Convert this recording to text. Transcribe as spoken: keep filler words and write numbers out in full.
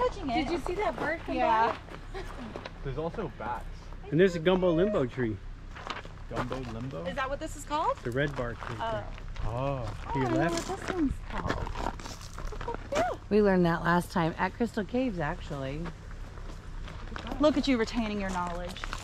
touching it. Did you see that bird come Yeah. by? There's also bats. And there's a Gumbo Limbo tree. Gumbo Limbo? Is that what this is called? The red bark tree. Oh. Oh. To your I don't know left. what this one's called. We learned that last time at Crystal Caves, actually. Look at you retaining your knowledge.